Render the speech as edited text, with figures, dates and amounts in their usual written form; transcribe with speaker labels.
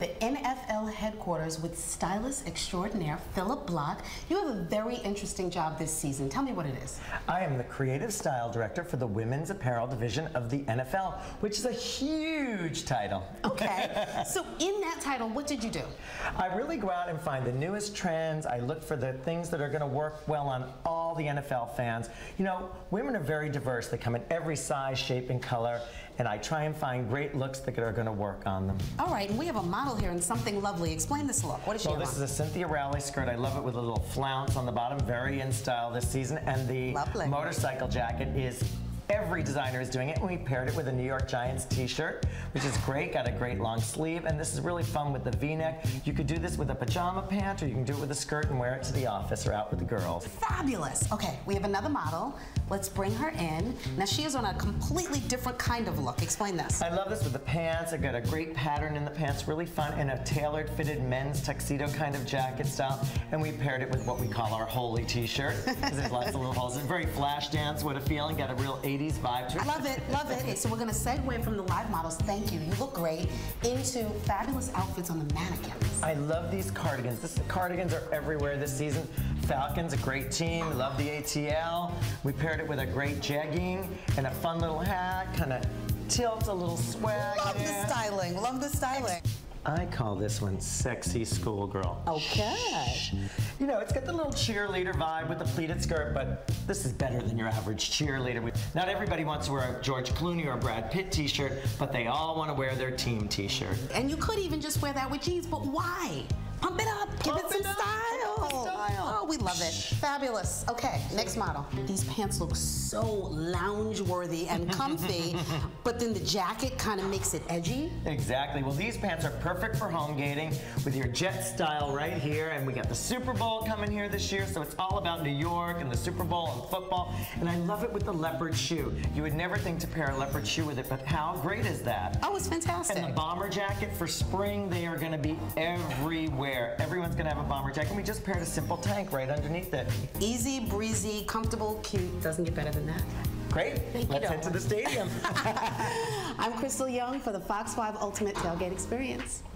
Speaker 1: The NFL headquarters with stylist extraordinaire Philip Block. You have a very interesting job this season. Tell me what it is.
Speaker 2: I am the creative style director for the women's apparel division of the NFL, which is a huge title.
Speaker 1: Okay, so in that title, what did you do?
Speaker 2: I really go out and find the newest trends. I look for the things that are going to work well on all the NFL fans. You know, women are very diverse. They come in every size, shape, and color, and I try and find great looks that are going to work on them.
Speaker 1: All right, and we have a model here in something lovely. Explain this look. What is she
Speaker 2: Well, this is a Cynthia Rowley skirt. I love it with a little flounce on the bottom. Very in style this season. And the motorcycle jacket is every designer is doing it, and we paired it with a New York Giants t-shirt, which is great, got a great long sleeve, and this is really fun with the V-neck. You could do this with a pajama pant, or you can do it with a skirt and wear it to the office or out with the girls.
Speaker 1: Fabulous. Okay, we have another model. Let's bring her in. Now she is on a completely different kind of look. Explain this.
Speaker 2: I love this with the pants. I've got a great pattern in the pants, really fun, and a tailored fitted men's tuxedo kind of jacket style, and we paired it with what we call our holy t-shirt, because there's lots of little holes. It's very flash dance, what a feeling, got a real 80s vibe to it.
Speaker 1: I love it, love it. Okay, so we're gonna segue from the live models, thank you, you look great, into fabulous outfits on the mannequins.
Speaker 2: I love these cardigans. Cardigans are everywhere this season. Falcons, a great team, love the ATL. We paired it with a great jegging and a fun little hat, kind of tilt, a little swag.
Speaker 1: Love the styling, love the styling.
Speaker 2: I call this one Sexy Schoolgirl.
Speaker 1: Okay.
Speaker 2: You know, it's got the little cheerleader vibe with the pleated skirt, but this is better than your average cheerleader. Not everybody wants to wear a George Clooney or a Brad Pitt t-shirt, but they all want to wear their team t-shirt.
Speaker 1: And you could even just wear that with jeans, but why? Pump it up, give it some style. Oh, we love it. Fabulous. Okay, next model. These pants look so lounge-worthy and comfy, but then the jacket kind of makes it edgy.
Speaker 2: Exactly. Well, these pants are perfect for home gating with your jet style right here, and we got the Super Bowl coming here this year, so it's all about New York and the Super Bowl and football, and I love it with the leopard shoe. You would never think to pair a leopard shoe with it, but how great is that?
Speaker 1: Oh, it's fantastic.
Speaker 2: And the bomber jacket for spring, they are going to be everywhere. Everyone's going to have a bomber jacket. We just paired a simple tank right underneath it.
Speaker 1: Easy, breezy, comfortable, cute. Doesn't get better than that.
Speaker 2: Great. Let's head to the stadium.
Speaker 1: I'm Crystal Young for the Fox 5 Ultimate Tailgate Experience.